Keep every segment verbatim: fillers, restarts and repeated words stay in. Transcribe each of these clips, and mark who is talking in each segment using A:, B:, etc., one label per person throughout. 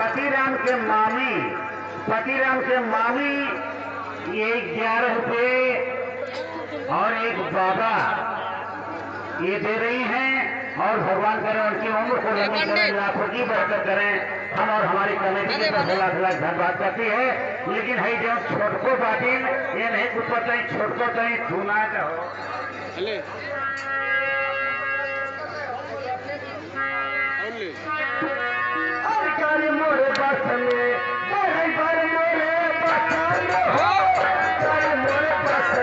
A: पतिराम के मामी पतिराम के मामी ये ग्यारह रुपये और एक बाबा ये दे रही हैं और भगवान करें उनकी उम्र को लंबी करें, लाखों की बरकत करें। हम और हमारी कमेटी की तरफ लाख लाख धन्यवाद करती है। लेकिन है जो छोटको बाटी ये नहीं कुछ पता छोटको कहीं छूना चाहो मोरे बस में मोरे बस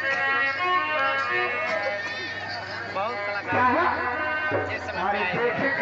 A: क्या है?